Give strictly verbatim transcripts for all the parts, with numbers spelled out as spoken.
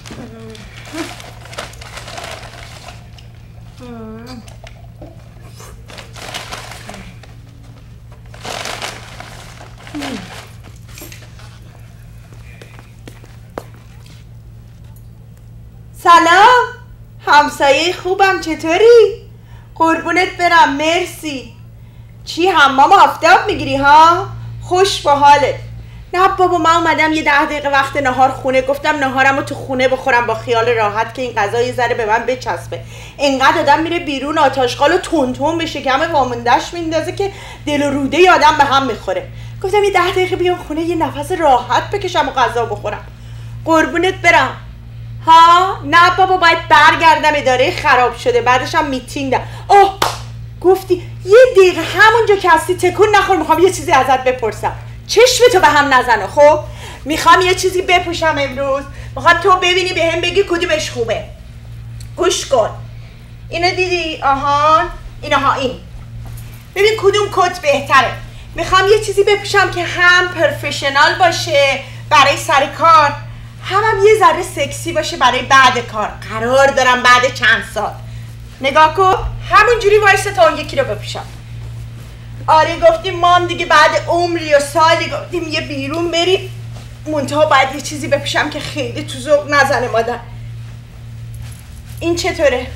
سلام همسایه خوبم، چطوری؟ قربونت برم، مرسی. چی حمام آفتاب میگیری ها؟ خوش به حالت. نه بابا، من اومدم یه ده دقیقه وقت نهار خونه، گفتم نهارم رو تو خونه بخورم با خیال راحت که این غذا یه ذره به من بچسبه. انقدر آدم میره بیرون آتاشقال و تون تون به شکم واموندهش میندازه که دل و روده آدم به هم میخوره. گفتم یه ده دقیقه بیام خونه یه نفس راحت بکشم و غذا بخورم. قربونت برم. ها نه بابا، باید برگردم، اداره خراب شده، بعدش هم میتینگ دارم. اوه گفتی یه دقیقه همونجا که هستی تکون نخور، میخوام یه چیزی ازت بپرسم. چشمتو به هم نزنه. خب میخوام یه چیزی بپوشم امروز، میخوام تو ببینی به هم بگی کدومش خوبه. گوش کن، اینو دیدی؟ آهان این، آها این. ببین کدوم کت بهتره. میخوام یه چیزی بپوشم که هم پروفشنال باشه برای سر کار، هم, هم یه ذره سکسی باشه برای بعد کار. قرار دارم بعد چند سال. نگاه کن، همونجوری وایسه تا اون یکی رو بپوشم. آره گفتیم مام دیگه بعد عمری و سالی گفتیم یه بیرون بریم، منتها باید یه چیزی بپوشم که خیلی تو ذوق نزنه مادر. این چطوره؟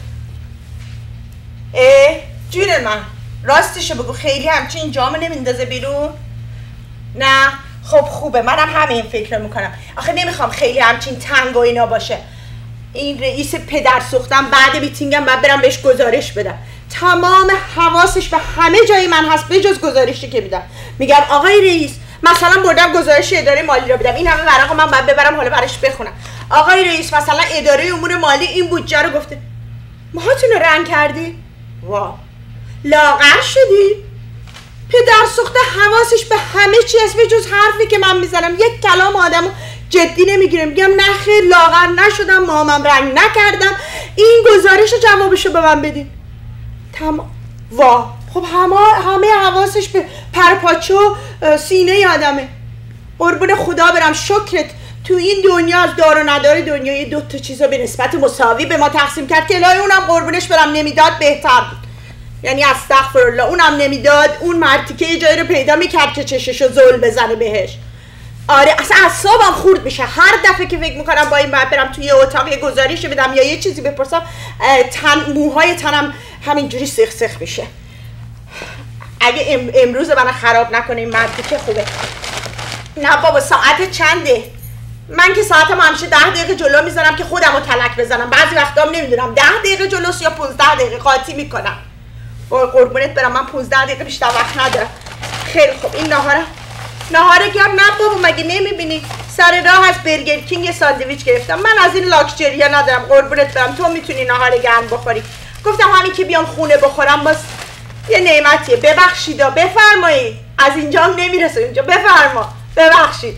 اه جون من، راستشو بگو خیلی همچین جامو نمیندازه بیرون؟ نه خب خوبه، منم همین فکر میکنم. آخه نمیخوام خیلی همچین تنگ و اینا باشه. این رئیس پدر سوختم بعد میتینگم باید برم بهش گزارش بدم. تمام حواسش به همه جای من هست به جز گزارشی که میدم. میگم آقای رئیس مثلا بردم گزارش اداره مالی رو بدم، این همه ورقو من باید ببرم حالا براش بخونم. آقای رئیس مثلا اداره امور مالی این بودجه رو گفته. موهاتون رو رنگ کردی؟ وا لاغر شدی؟ پدر سوخته حواسش به همه چی هست به جز حرفی که من میزنم. یک کلام آدمو جدی نمیگیره. میگم نه خیر لاغر نشدم، مامم رنگ نکردم، این گزارش جوابشو به من بدین. تمام. وا خب همه همه حواسش به پرپاچه و سینه آدمه. قربون خدا برم شکرت تو این دنیا از دار و ندار دنیا یه دو تا چیزا به نسبت مساوی به ما تقسیم کرد که الهی اونم قربونش برم نمیداد بهتر بود. یعنی استغفرالله اونم نمیداد، اون مردی که یه جایی رو پیدا میکرد که چششو زل بزنه بهش. آره اصلا اعصابم خورد میشه هر دفعه که فکر میکنم با این باید برم توی یه اتاق یه گزارش بدم یا یه چیزی بپرسم، تن موهای تنم همینجوری سخ سخ میشه. اگه ام امروز من خراب نکنه این مردی که خوبه. نه بابا ساعت چنده؟ من که ساعتم همیشه ده دقیقه جلو میذارم که خودم رو تلک بزنم. بعضی وقتا هم نمیدونم ده دقیقه جلوست یا پونزده دقیقه قاطی میکنم. قربونت برم من پونزده دقیقه بیشتر وقت ندارم. خیلی خوب این نهاره نهاره گرم. نه بابا مگه نمیبینی سر راه از برگر کینگ یه ساندویچ گرفتم. من از این لاکچری‌ها ندارم قربونت برم، تو میتونی نهار گرم بخوری. گفتم همین که بیام خونه بخورم باز یه نعمتیه. ببخشیدا بفرمایید، از اینجا هم نمیرسه اینجا، بفرما ببخشید.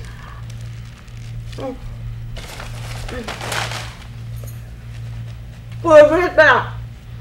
قربونت برم.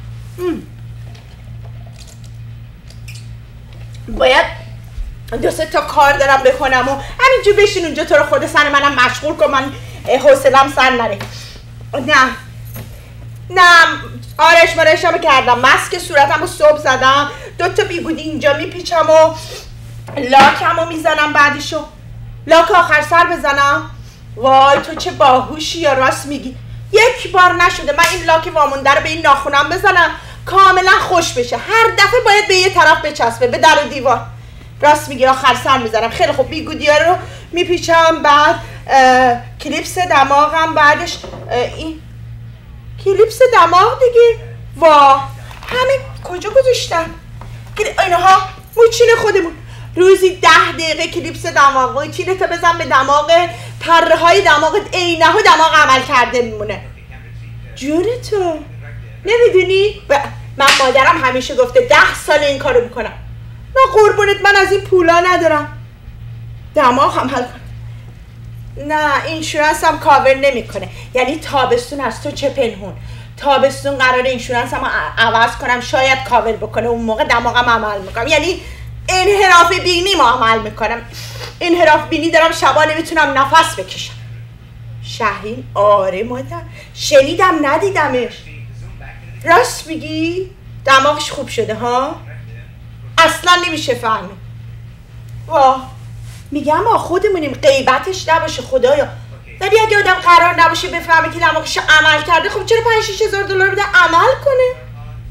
باید دو سه تا کار دارم بکنم و همینجور بشین اونجا تو رو خود سر منم مشغول کن، من حوصله‌ام سر نره. نه نه آرش مارشمو کردم، ماسک صورتمو صبح زدم، دو تا بیگودی اینجا میپیچم و لاکمو میزنم، بعدشو لاک آخر سر بزنم. وای تو چه باهوشی، یا راست میگی. یک بار نشده من این لاک وامونده رو به این ناخونم بزنم کاملا خوش بشه، هر دفعه باید به یه طرف بچسبه به در و دیوار. راست میگی آخر سر میزنم. خیلی خوب بیگودی ها رو میپیچم، بعد کلیپس دماغم، بعدش این کلیپس دماغ دیگه. وا همین کجا گذاشتم اینها؟ موچین خودمون روزی ده دقیقه کلیپس دماغ و چینتو بزن به دماغ، پره های دماغت عینه و دماغ عمل کرده میمونه. جون تو نمیدونی؟ من مادرم همیشه گفته ده سال این کارو میکنم. نه قربونت من از این پولا ندارم، دماغ عمل کنم. نه اینشورنس هم کاور نمیکنه. یعنی تابستون از تو چه پنهون، تابستون قرار اینشورنس هم عوض کنم شاید کاور بکنه، اون موقع دماغم عمل میکنم. یعنی انحراف بینی ما عمل میکنم. انحراف بینی دارم، شبا نمیتونم نفس بکشم. شهین؟ آره مادر، شنیدم ندیدمش. راست میگی؟ دماغش خوب شده ها؟ اصلا نمیشه فهمید. واه میگم ما خودمونیم، غیبتش نباشه خدایا. ولی اگه آدم قرار نباشه بفهمه که دماغش عمل کرده، خب چرا پنج شش هزار دلار بده عمل کنه؟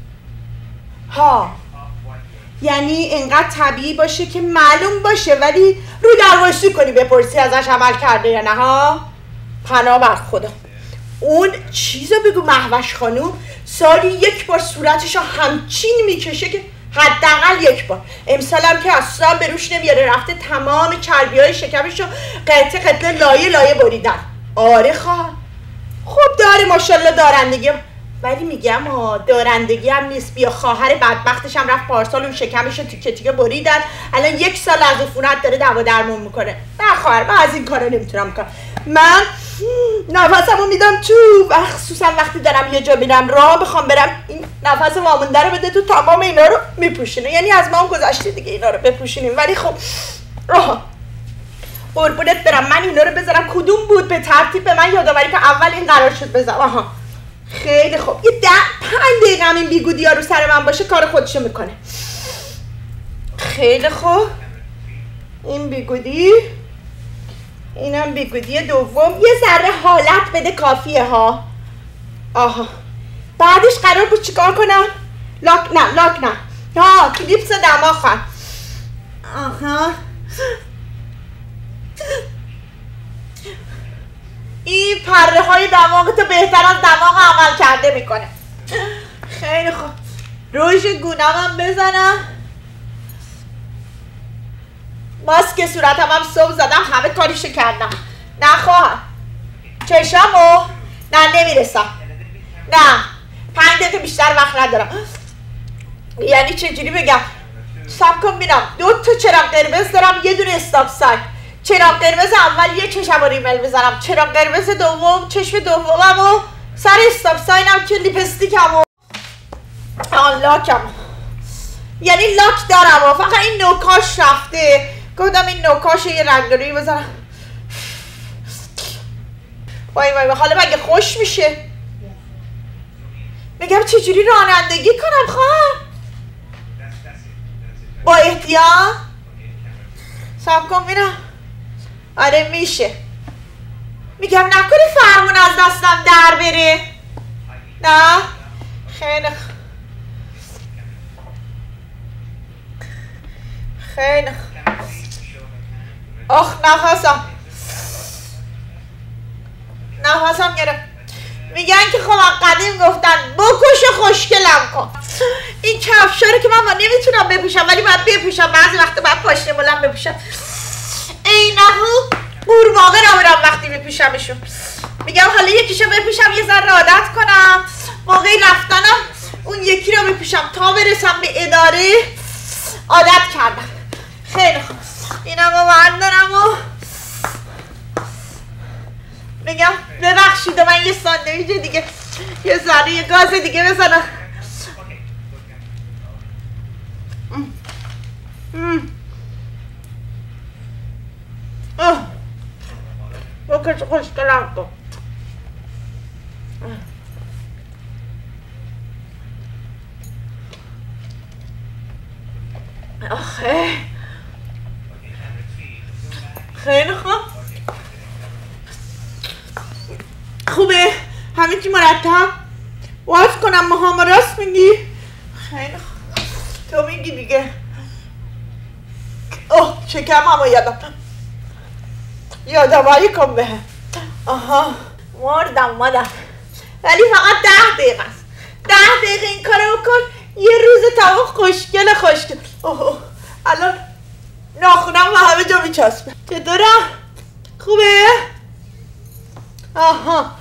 ها یعنی اینقدر طبیعی باشه که معلوم باشه ولی رو درواشی کنی بپرسی ازش عمل کرده یا نه ها؟ پناه بر خدا. اون چیزو بگو مهوش خانوم سالی یک بار صورتشو همچین میکشه که حداقل یک بار. امسالم که اصلا به روش نمیاره، رفته تمام چربیای شکمشو قطعه قطعه لایه لایه بریدن. آره خواه خب داره ماشاءالله دارندگی، ولی میگم ها دارندگی هم نیست. بیا خواهر بدبختش هم رفت پارسال اون شکمشو تیکه تیکه بریدن، الان یک سال از عفونت داره دوا درمون میکنه. نه خواهر من از این کارا نمیتونم کنم. من نفسمو میدم تو، خصوصا وقتی دارم یه جا میرم راه بخوام برم این نفس وامونده رو بده تو، تمام اینا رو میپوشونه. یعنی از ما هم گذشته دیگه اینا رو بپوشونیم، ولی خب آه قربونت برم من اینا رو بذارم کدوم بود به ترتیب به من یادآوری که اول این قرار شد بذارم. آها خیلی خوب، یه ده پنج دقیقه هم این بیگودی ها رو سر من باشه کار خودشو میکنه. خیلی خوب این بیگودی، اینم بیگودی دوم، یه ذره حالت بده کافیه ها. آها بعدش قرار بود چیکار کنم؟ لاک نه لاک نه ها کلیپس دماغ. آها این پره های دماغتو بهتر از دماغ عمل کرده میکنه. خیلی خوب روش گونم هم بزنم. ماسک صورتم هم صبح زدم، همه کاریشو کردم. نه خواهر چشامو نه نمیرسم، نه پنج دقیقه بیشتر وقت ندارم. یعنی چجوری بگم؟ سب کن بینم دو تا چراغ قرمز دارم، یه دونه استاپ ساین. چراغ قرمز اول یه چشم رو ریمل بزنم، چراغ قرمز دوم چشم دومم و سر استاپ ساینم که لیپستیکم و آن لاکم. یعنی لاک دارم و فقط این نوکاش رفته. گفتم این نوکاش یه رنگداری بزنم. وای وای حالا مگه خوش میشه؟ میگم چجوری رانندگی کنم خواهم؟ با احتیاط؟ سب کن میرم. آره میشه. میگم نکنی فرمون از دستم در بره. نه خیلی خیلی آخ نفسم نفسم گرفت. میگن که خب قدیم گفتن بکش و خوشگلم کن. این کفشا رو که من با نمیتونم بپوشم ولی باید بپوشم، بعضی وقتا باید پاشنه بلند بپوشم. ای نهو قورباغه را برم وقتی بپوشمشون. میگم حالا یکیشو بپوشم یه ذره عادت کنم، موقعی رفتنم اون یکی رو بپوشم تا برسم به اداره. عادت کردم. خیلی خوب اینم رو بردارم و میگم ببخشید من یه ساندویچ دیگه یه ذره یه گاز دیگه بزنم. بکش خوشگلم کن. آخه خیلی خوب خوبه همه چی مرتب. واز کنم موهام راست میگی؟ خیلی خوب تو میگی دیگه. اوه شکم همو یادم یادآوری کن بهم. آها مردم مادر، ولی فقط ده دقیقه است. ده دقیقه این کارو بکن یه روز تمام خوشگل خوشگل. اوه الان ناخونم و همه جا میچسبه. چطورم؟ خوبه؟ آها